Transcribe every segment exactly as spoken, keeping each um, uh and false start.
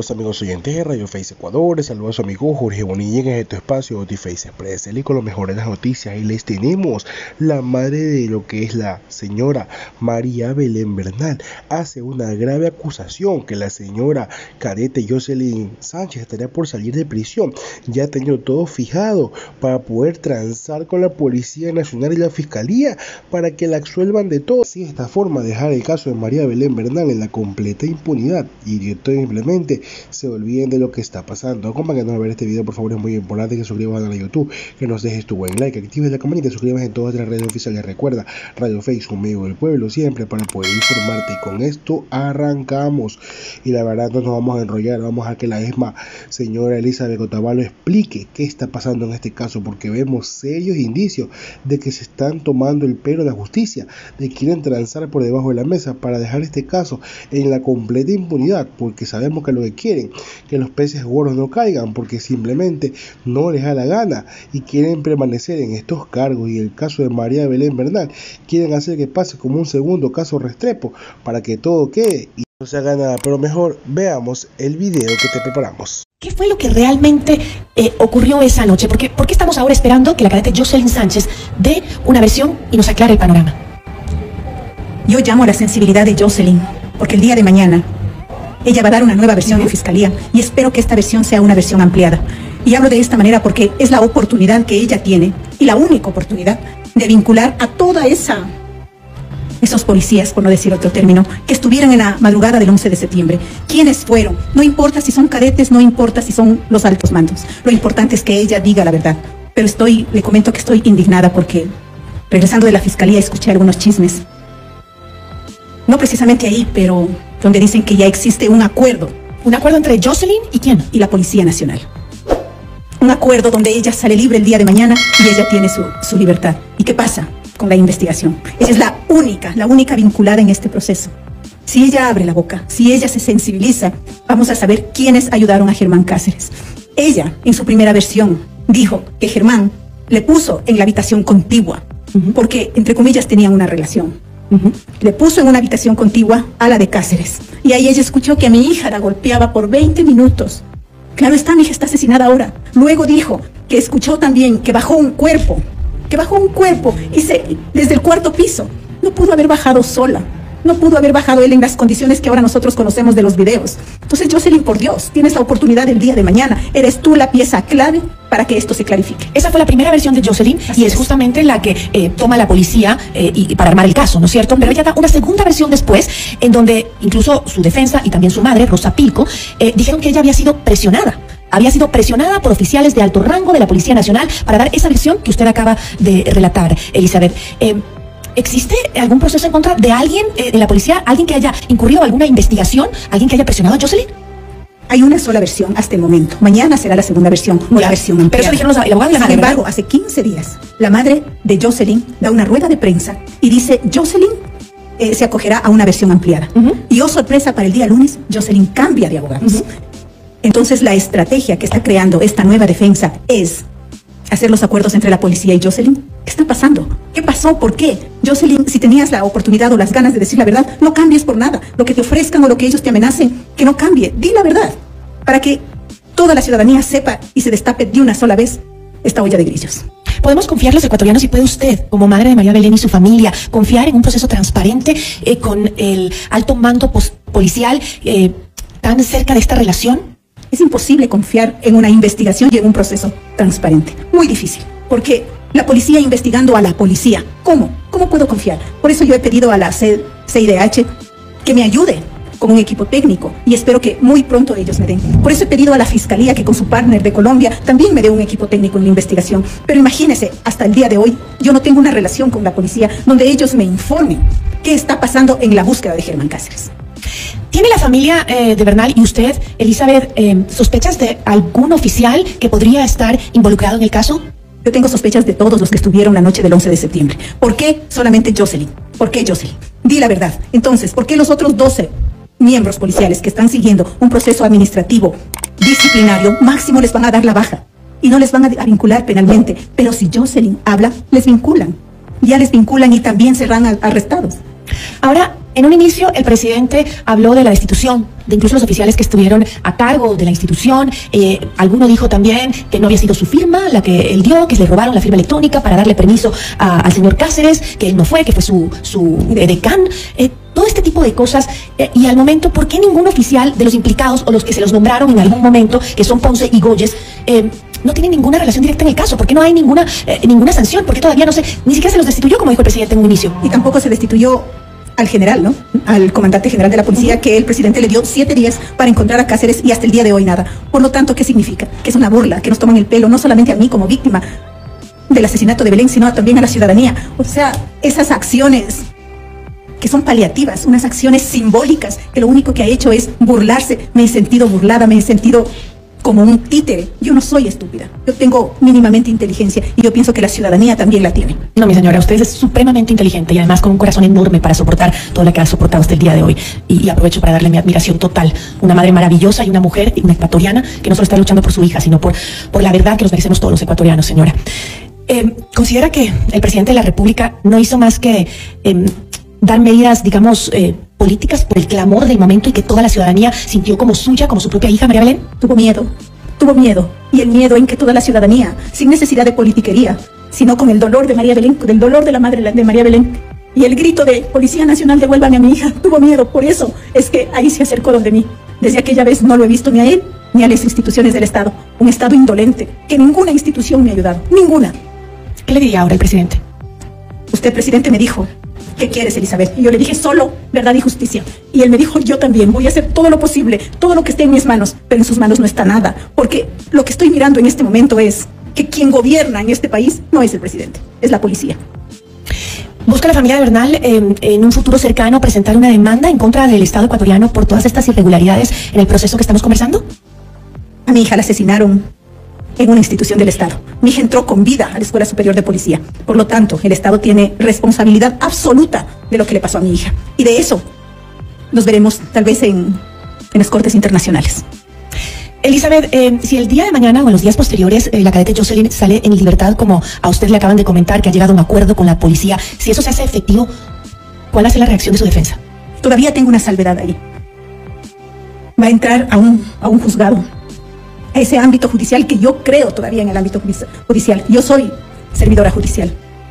Saludos amigos oyentes de Radio Face Ecuador, saludos a su amigo Jorge Bonilla en este espacio de Face Express y con lo mejor de las noticias. Y les tenemos la madre de lo que es la señora María Belén Bernal hace una grave acusación que la señora cadete Jocelyn Sánchez estaría por salir de prisión. Ya ha tenido todo fijado para poder transar con la Policía Nacional y la Fiscalía para que la absuelvan de todo. Así de esta forma dejar el caso de María Belén Bernal en la completa impunidad y simplemente se olviden de lo que está pasando. Acompáñanos a ver este video, por favor, es muy importante que suscribas a YouTube, que nos dejes tu buen like, que actives la campanita y suscribas en todas las redes oficiales. Recuerda, Radio Face, un medio del pueblo siempre para poder informarte, y con esto arrancamos. Y la verdad no nos vamos a enrollar, vamos a que la misma señora Elizabeth Otavalo explique qué está pasando en este caso, porque vemos serios indicios de que se están tomando el pelo de la justicia, de que quieren transar por debajo de la mesa para dejar este caso en la completa impunidad, porque sabemos que lo que quieren, que los peces gordos no caigan, porque simplemente no les da la gana y quieren permanecer en estos cargos. Y el caso de María Belén Bernal quieren hacer que pase como un segundo caso Restrepo para que todo quede y no se haga nada. Pero mejor veamos el video que te preparamos. ¿Qué fue lo que realmente eh, ocurrió esa noche? ¿Por qué, ¿Por qué estamos ahora esperando que la cadete Jocelyn Sánchez dé una versión y nos aclare el panorama? Yo llamo a la sensibilidad de Jocelyn, porque el día de mañana ella va a dar una nueva versión en fiscalía y espero que esta versión sea una versión ampliada. Y hablo de esta manera porque es la oportunidad que ella tiene, y la única oportunidad, de vincular a toda esa esos policías, por no decir otro término, que estuvieron en la madrugada del once de septiembre. ¿Quiénes fueron? No importa si son cadetes, no importa si son los altos mandos. Lo importante es que ella diga la verdad. Pero estoy, le comento que estoy indignada porque, regresando de la fiscalía, escuché algunos chismes. No precisamente ahí, pero donde dicen que ya existe un acuerdo. ¿Un acuerdo entre Jocelyn y quién? Y la Policía Nacional. Un acuerdo donde ella sale libre el día de mañana y ella tiene su, su libertad. ¿Y qué pasa con la investigación? Ella es la única, la única vinculada en este proceso. Si ella abre la boca, si ella se sensibiliza, vamos a saber quiénes ayudaron a Germán Cáceres. Ella, en su primera versión, dijo que Germán le puso en la habitación contigua, uh-huh. porque, entre comillas, tenían una relación. Uh-huh. Le puso en una habitación contigua a la de Cáceres. Y ahí ella escuchó que a mi hija la golpeaba por veinte minutos. Claro está, mi hija está asesinada ahora. Luego dijo que escuchó también que bajó un cuerpo, que bajó un cuerpo y se, desde el cuarto piso. No pudo haber bajado sola. No pudo haber bajado él en las condiciones que ahora nosotros conocemos de los videos. Entonces, Jocelyn, por Dios, tienes la oportunidad el día de mañana. Eres tú la pieza clave para que esto se clarifique. Esa fue la primera versión de Jocelyn. Así y es, es justamente la que eh, toma la policía eh, y, y para armar el caso, ¿no es cierto? Pero ella da una segunda versión después, en donde incluso su defensa y también su madre, Rosa Pilco, eh, dijeron que ella había sido presionada. Había sido presionada por oficiales de alto rango de la Policía Nacional para dar esa versión que usted acaba de relatar, Elizabeth. Eh, ¿Existe algún proceso en contra de alguien eh, de la policía? ¿Alguien que haya incurrido alguna investigación? ¿Alguien que haya presionado a Jocelyn? Hay una sola versión hasta el momento. Mañana será la segunda versión o la versión ampliada. Pero eso dijeron los abogados de la madre. Sin embargo, hace quince días, la madre de Jocelyn da una rueda de prensa y dice, Jocelyn eh, se acogerá a una versión ampliada. Uh-huh. Y oh sorpresa, para el día lunes, Jocelyn cambia de abogados. Uh-huh. Entonces, la estrategia que está creando esta nueva defensa es hacer los acuerdos entre la policía y Jocelyn. ¿Qué está pasando? ¿Qué pasó? ¿Por qué? Jocelyn, si tenías la oportunidad o las ganas de decir la verdad, no cambies por nada. Lo que te ofrezcan o lo que ellos te amenacen, que no cambie. Di la verdad, para que toda la ciudadanía sepa y se destape de una sola vez esta olla de grillos. ¿Podemos confiar los ecuatorianos y puede usted, como madre de María Belén y su familia, confiar en un proceso transparente eh, con el alto mando policial eh, tan cerca de esta relación? Es imposible confiar en una investigación y en un proceso transparente. Muy difícil, porque la policía investigando a la policía. ¿Cómo? ¿Cómo puedo confiar? Por eso yo he pedido a la C I D H que me ayude con un equipo técnico y espero que muy pronto ellos me den. Por eso he pedido a la Fiscalía que con su partner de Colombia también me dé un equipo técnico en la investigación. Pero imagínense, hasta el día de hoy yo no tengo una relación con la policía donde ellos me informen qué está pasando en la búsqueda de Germán Cáceres. ¿Tiene la familia eh, de Bernal y usted, Elizabeth, eh, sospechas de algún oficial que podría estar involucrado en el caso? Yo tengo sospechas de todos los que estuvieron la noche del once de septiembre. ¿Por qué solamente Jocelyn? ¿Por qué Jocelyn? Di la verdad. Entonces, ¿por qué los otros doce miembros policiales que están siguiendo un proceso administrativo disciplinario máximo les van a dar la baja y no les van a, a vincular penalmente? Pero si Jocelyn habla, les vinculan. Ya les vinculan y también serán arrestados. Ahora, En un inicio, el presidente habló de la destitución de incluso los oficiales que estuvieron a cargo de la institución. Eh, alguno dijo también que no había sido su firma la que él dio, que le robaron la firma electrónica para darle permiso a, al señor Cáceres, que él no fue, que fue su, su eh, decán. Eh, todo este tipo de cosas. Eh, y al momento, ¿por qué ningún oficial de los implicados o los que se los nombraron en algún momento, que son Ponce y Goyes, eh, no tienen ninguna relación directa en el caso? ¿Por qué no hay ninguna, eh, ninguna sanción? ¿Por qué todavía no se, ni siquiera se los destituyó, como dijo el presidente en un inicio? Y tampoco se destituyó al general, ¿no? Al comandante general de la policía, uh-huh. que el presidente le dio siete días para encontrar a Cáceres y hasta el día de hoy nada. Por lo tanto, ¿qué significa? Que es una burla, que nos toman el pelo, no solamente a mí como víctima del asesinato de Belén, sino también a la ciudadanía. O sea, esas acciones que son paliativas, unas acciones simbólicas, que lo único que ha hecho es burlarse. Me he sentido burlada, me he sentido como un títere. Yo no soy estúpida, yo tengo mínimamente inteligencia y yo pienso que la ciudadanía también la tiene. No, mi señora, usted es supremamente inteligente y además con un corazón enorme para soportar todo lo que ha soportado hasta el día de hoy. Y, y aprovecho para darle mi admiración total. Una madre maravillosa y una mujer, una ecuatoriana, que no solo está luchando por su hija, sino por, por la verdad que nos merecemos todos los ecuatorianos, señora. Eh, ¿Considera que el presidente de la República no hizo más que eh, dar medidas, digamos, eh, políticas por el clamor del momento y que toda la ciudadanía sintió como suya, como su propia hija, María Belén? Tuvo miedo, tuvo miedo. Y el miedo en que toda la ciudadanía, sin necesidad de politiquería, sino con el dolor de María Belén, del dolor de la madre de María Belén, y el grito de Policía Nacional, devuélvame a mi hija, tuvo miedo. Por eso es que ahí se acercó donde mí. Desde aquella vez no lo he visto ni a él, ni a las instituciones del Estado. Un Estado indolente, que ninguna institución me ha ayudado, ninguna. ¿Qué le diría ahora el presidente? Usted, presidente, me dijo: ¿qué quieres, Elizabeth? Y yo le dije: solo verdad y justicia. Y él me dijo: yo también voy a hacer todo lo posible, todo lo que esté en mis manos. Pero en sus manos no está nada, porque lo que estoy mirando en este momento es que quien gobierna en este país no es el presidente, es la policía. ¿Busca la familia de Bernal eh, en un futuro cercano presentar una demanda en contra del Estado ecuatoriano por todas estas irregularidades en el proceso que estamos conversando? A mi hija la asesinaron en una institución del Estado. Mi hija entró con vida a la Escuela Superior de Policía. Por lo tanto, el Estado tiene responsabilidad absoluta de lo que le pasó a mi hija. Y de eso nos veremos tal vez en, en las cortes internacionales. Elizabeth, eh, si el día de mañana o en los días posteriores eh, la cadete Jocelyn sale en libertad, como a usted le acaban de comentar, que ha llegado a un acuerdo con la policía, si eso se hace efectivo, ¿cuál va a ser la reacción de su defensa? Todavía tengo una salvedad ahí. Va a entrar a un, a un juzgado, a ese ámbito judicial que yo creo todavía en el ámbito judicial. Yo soy servidora judicial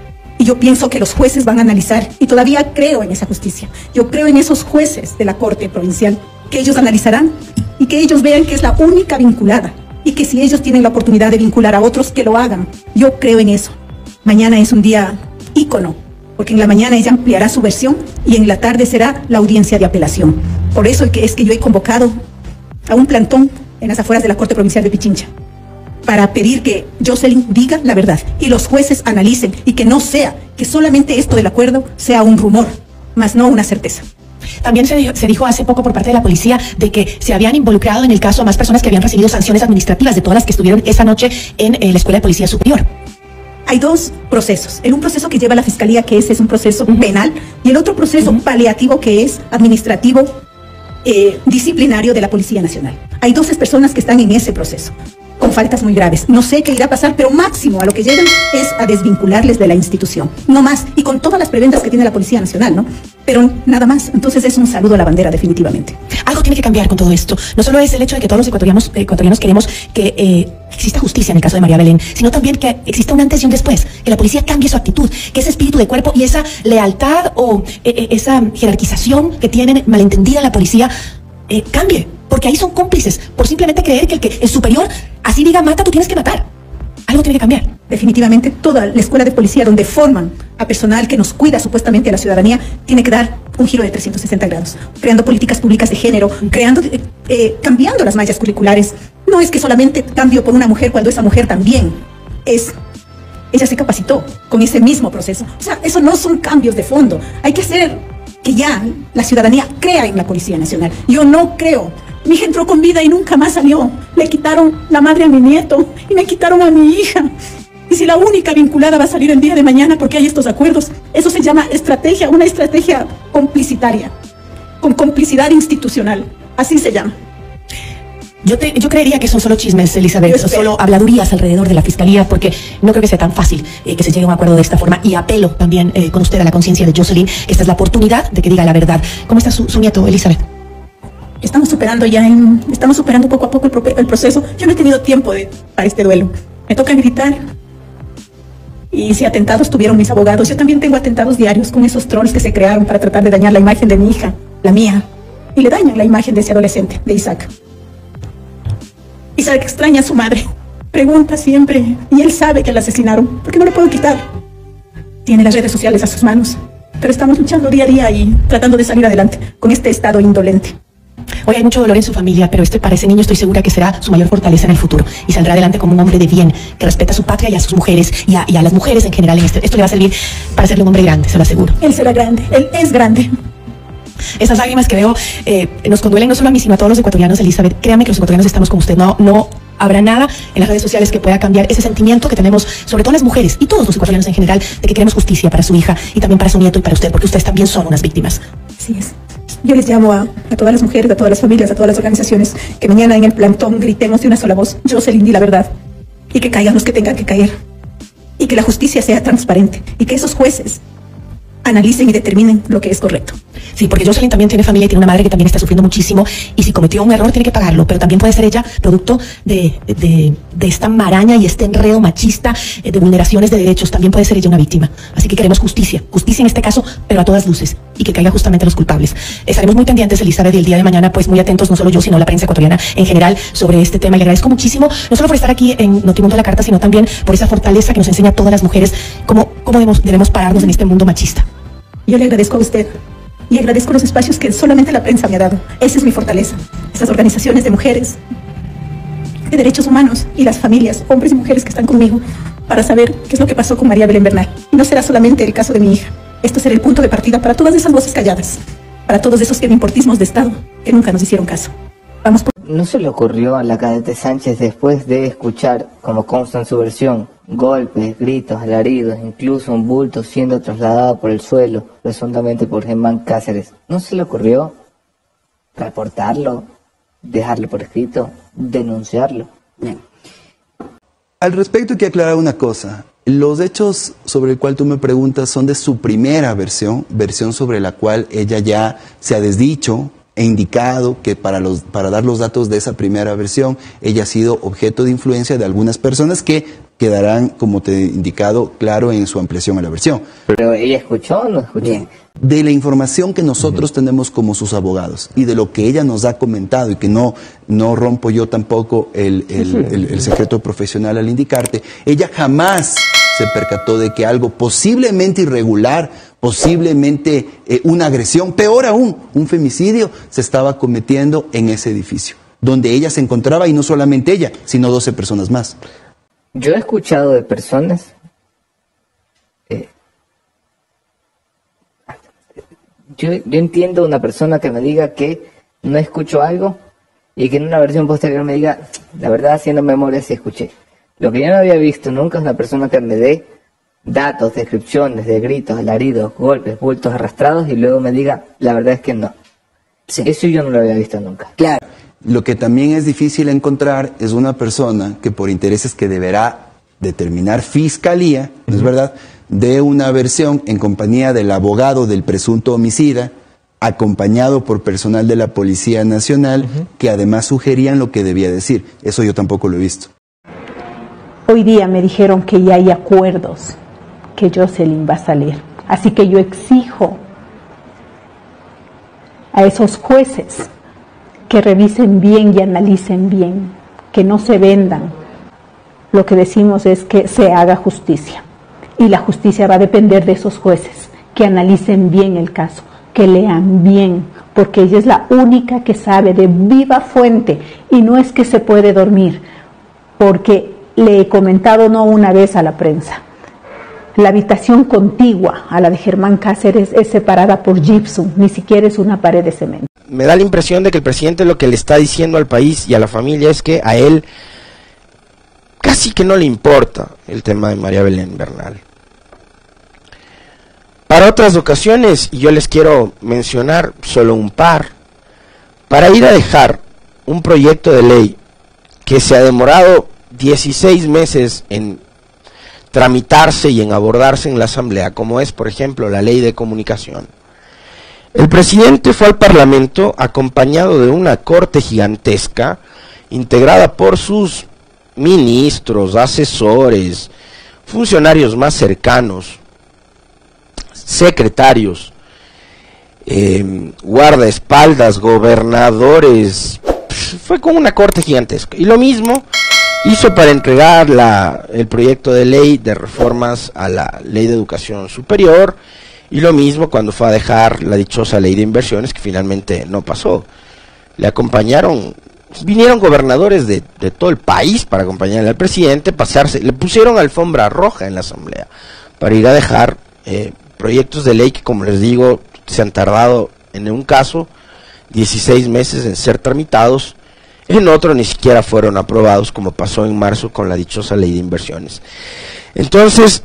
y yo pienso que los jueces van a analizar, y todavía creo en esa justicia. Yo creo en esos jueces de la Corte Provincial, que ellos analizarán y que ellos vean que es la única vinculada, y que si ellos tienen la oportunidad de vincular a otros, que lo hagan. Yo creo en eso. Mañana es un día ícono, porque en la mañana ella ampliará su versión y en la tarde será la audiencia de apelación. Por eso es que yo he convocado a un plantón en las afueras de la Corte Provincial de Pichincha, para pedir que Jocelyn diga la verdad y los jueces analicen, y que no sea, que solamente esto del acuerdo sea un rumor, más no una certeza. También se dijo, se dijo hace poco por parte de la policía de que se habían involucrado en el caso a más personas que habían recibido sanciones administrativas, de todas las que estuvieron esa noche en eh, la Escuela de Policía Superior. Hay dos procesos. En un proceso que lleva la Fiscalía, que ese es un proceso uh-huh. penal, y el otro proceso uh-huh. paliativo, que es administrativo, eh, disciplinario de la Policía Nacional. Hay doce personas que están en ese proceso, con faltas muy graves. No sé qué irá a pasar, pero máximo a lo que llegan es a desvincularles de la institución. No más, y con todas las preventas que tiene la Policía Nacional, ¿no? Pero nada más. Entonces es un saludo a la bandera, definitivamente. Algo tiene que cambiar con todo esto. No solo es el hecho de que todos los ecuatorianos, eh, ecuatorianos queremos que eh, exista justicia en el caso de María Belén, sino también que exista un antes y un después, que la policía cambie su actitud, que ese espíritu de cuerpo y esa lealtad o eh, esa jerarquización que tienen malentendida la policía eh, cambie. Porque ahí son cómplices por simplemente creer que el que es superior, así diga mata, tú tienes que matar. Algo tiene que cambiar. Definitivamente toda la escuela de policía, donde forman a personal que nos cuida supuestamente a la ciudadanía, tiene que dar un giro de trescientos sesenta grados, creando políticas públicas de género, creando, eh, eh, cambiando las mallas curriculares. No es que solamente cambio por una mujer cuando esa mujer también es, ella se capacitó con ese mismo proceso. O sea, eso no son cambios de fondo. Hay que hacer que ya la ciudadanía crea en la Policía Nacional. Yo no creo. Mi hija entró con vida y nunca más salió. Le quitaron la madre a mi nieto y me quitaron a mi hija. Y si la única vinculada va a salir el día de mañana porque hay estos acuerdos, eso se llama estrategia, una estrategia complicitaria, con complicidad institucional. Así se llama. Yo, te, yo creería que son solo chismes, Elizabeth, son solo habladurías alrededor de la fiscalía, porque no creo que sea tan fácil eh, que se llegue a un acuerdo de esta forma. Y apelo también eh, con usted a la conciencia de Jocelyn. Esta es la oportunidad de que diga la verdad. ¿Cómo está su, su nieto, Elizabeth? Estamos superando ya, en, estamos superando poco a poco el, pro, el proceso. Yo no he tenido tiempo de, para este duelo. Me toca gritar. Y si atentados tuvieron mis abogados, yo también tengo atentados diarios con esos trolls que se crearon para tratar de dañar la imagen de mi hija, la mía. Y le dañan la imagen de ese adolescente, de Isaac. Isaac extraña a su madre, pregunta siempre, y él sabe que la asesinaron, porque no lo puedo quitar. Tiene las redes sociales a sus manos, pero estamos luchando día a día y tratando de salir adelante con este estado indolente. Hoy hay mucho dolor en su familia, pero este para ese niño estoy segura que será su mayor fortaleza en el futuro y saldrá adelante como un hombre de bien, que respeta a su patria y a sus mujeres y a, y a las mujeres en general. En este, esto le va a servir para serle un hombre grande, se lo aseguro. Él será grande, él es grande. Esas lágrimas que veo eh, nos conduelen no solo a mí, sino a todos los ecuatorianos, Elizabeth. Créame que los ecuatorianos estamos con usted. No, no habrá nada en las redes sociales que pueda cambiar ese sentimiento que tenemos, sobre todo las mujeres y todos los ecuatorianos en general, de que queremos justicia para su hija y también para su nieto y para usted, porque ustedes también son unas víctimas. Así es. Yo les llamo a, a todas las mujeres, a todas las familias, a todas las organizaciones, que mañana en el plantón gritemos de una sola voz: Jocelyn, di la verdad, y que caigan los que tengan que caer, y que la justicia sea transparente, y que esos jueces analicen y determinen lo que es correcto. Sí, porque Jocelyn también tiene familia y tiene una madre que también está sufriendo muchísimo, y si cometió un error tiene que pagarlo, pero también puede ser ella producto de, de, de esta maraña y este enredo machista eh, de vulneraciones de derechos. También puede ser ella una víctima. Así que queremos justicia, justicia en este caso, pero a todas luces, y que caigan justamente los culpables. Estaremos muy pendientes, Elizabeth, y el día de mañana pues muy atentos, no solo yo, sino la prensa ecuatoriana en general, sobre este tema. Y le agradezco muchísimo, no solo por estar aquí en Notimundo a la Carta, sino también por esa fortaleza que nos enseña a todas las mujeres cómo, cómo debemos, debemos pararnos en este mundo machista. Yo le agradezco a usted y agradezco los espacios que solamente la prensa me ha dado. Esa es mi fortaleza. Estas organizaciones de mujeres, de derechos humanos, y las familias, hombres y mujeres que están conmigo, para saber qué es lo que pasó con María Belén Bernal. Y no será solamente el caso de mi hija. Esto será el punto de partida para todas esas voces calladas, para todos esos importismos de Estado que nunca nos hicieron caso. Vamos por... ¿No se le ocurrió a la cadete Sánchez, después de escuchar, como consta en su versión, golpes, gritos, alaridos, incluso un bulto siendo trasladado por el suelo, presuntamente por Germán Cáceres, ¿no se le ocurrió reportarlo, dejarlo por escrito, denunciarlo? Bien. Al respecto hay que aclarar una cosa. Los hechos sobre el cual tú me preguntas son de su primera versión, versión sobre la cual ella ya se ha desdicho, he indicado que para, los, para dar los datos de esa primera versión, ella ha sido objeto de influencia de algunas personas que quedarán, como te he indicado, claro en su ampliación a la versión. ¿Pero ella escuchó o no escuchó? Bien. De la información que nosotros tenemos como sus abogados y de lo que ella nos ha comentado, y que no, no rompo yo tampoco el, el, el, el secreto profesional al indicarte, ella jamás se percató de que algo posiblemente irregular, posiblemente eh, una agresión, peor aún, un femicidio, se estaba cometiendo en ese edificio, donde ella se encontraba, y no solamente ella, sino doce personas más. Yo he escuchado de personas, eh, yo, yo entiendo una persona que me diga que no escucho algo y que en una versión posterior me diga, la verdad, haciendo memoria sí escuché. Lo que yo no había visto nunca es una persona que me dé datos, descripciones de gritos, alaridos, golpes, bultos arrastrados y luego me diga, la verdad es que no. Sí. Eso yo no lo había visto nunca. Claro. Lo que también es difícil encontrar es una persona que, por intereses que deberá determinar fiscalía, ¿no es verdad?, dé una versión en compañía del abogado del presunto homicida, acompañado por personal de la Policía Nacional, uh-huh. que además sugerían lo que debía decir. Eso yo tampoco lo he visto. Hoy día me dijeron que ya hay acuerdos, que Jocelyn va a salir. Así que yo exijo a esos jueces que revisen bien y analicen bien, que no se vendan. Lo que decimos es que se haga justicia. Y la justicia va a depender de esos jueces, que analicen bien el caso, que lean bien, porque ella es la única que sabe de viva fuente, y no es que se puede dormir, porque le he comentado no una vez a la prensa, la habitación contigua a la de Germán Cáceres es separada por gypsum, ni siquiera es una pared de cemento. Me da la impresión de que el presidente lo que le está diciendo al país y a la familia es que a él casi que no le importa el tema de María Belén Bernal. Para otras ocasiones, y yo les quiero mencionar solo un par, para ir a dejar un proyecto de ley que se ha demorado dieciséis meses en tramitarse y en abordarse en la Asamblea, como es, por ejemplo, la ley de comunicación. El presidente fue al Parlamento acompañado de una corte gigantesca, integrada por sus ministros, asesores, funcionarios más cercanos, secretarios, eh, guardaespaldas, gobernadores. Fue con una corte gigantesca. Y lo mismo hizo para entregar la, el proyecto de ley de reformas a la ley de educación superior, y lo mismo cuando fue a dejar la dichosa ley de inversiones, que finalmente no pasó. Le acompañaron, vinieron gobernadores de, de todo el país para acompañarle al presidente, pasarse, le pusieron alfombra roja en la Asamblea para ir a dejar eh, proyectos de ley que, como les digo, se han tardado en un caso dieciséis meses en ser tramitados, en otro ni siquiera fueron aprobados, como pasó en marzo con la dichosa ley de inversiones. Entonces,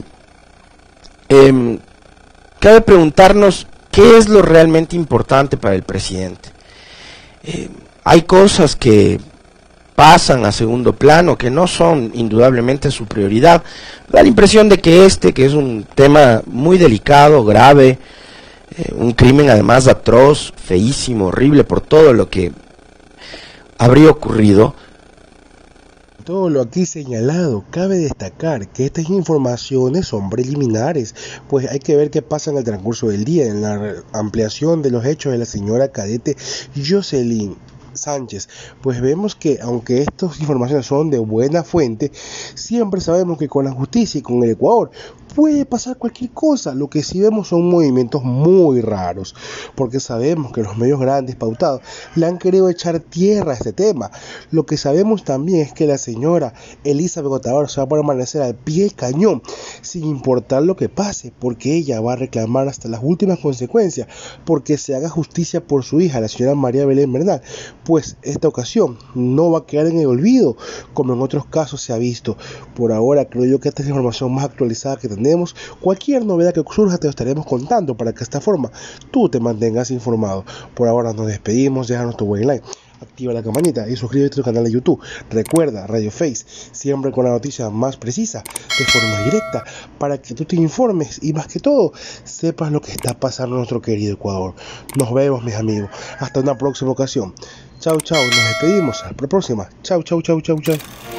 eh, cabe preguntarnos qué es lo realmente importante para el presidente. Eh, hay cosas que pasan a segundo plano, que no son indudablemente su prioridad. Da la impresión de que este, que es un tema muy delicado, grave, eh, un crimen además atroz, feísimo, horrible por todo lo que habría ocurrido. Todo lo aquí señalado, cabe destacar que estas informaciones son preliminares, pues hay que ver qué pasa en el transcurso del día, en la ampliación de los hechos de la señora cadete Jocelyn Sánchez. Pues vemos que aunque estas informaciones son de buena fuente, siempre sabemos que con la justicia y con el Ecuador puede pasar cualquier cosa. Lo que sí vemos son movimientos muy raros, porque sabemos que los medios grandes pautados le han querido echar tierra a este tema. Lo que sabemos también es que la señora Elizabeth Gotavaro se va a permanecer al pie del cañón sin importar lo que pase, porque ella va a reclamar hasta las últimas consecuencias porque se haga justicia por su hija, la señora María Belén Bernal. Pues esta ocasión no va a quedar en el olvido como en otros casos se ha visto. Por ahora creo yo que esta es la información más actualizada que tenemos. Cualquier novedad que surja te lo estaremos contando para que de esta forma tú te mantengas informado. Por ahora nos despedimos, déjanos tu buen like, activa la campanita y suscríbete a tu canal de YouTube. Recuerda, Radio Face, siempre con la noticia más precisa, de forma directa, para que tú te informes y más que todo, sepas lo que está pasando en nuestro querido Ecuador. Nos vemos, mis amigos. Hasta una próxima ocasión. Chau, chau. Nos despedimos. Hasta la próxima. Chau, chau, chau, chau, chau.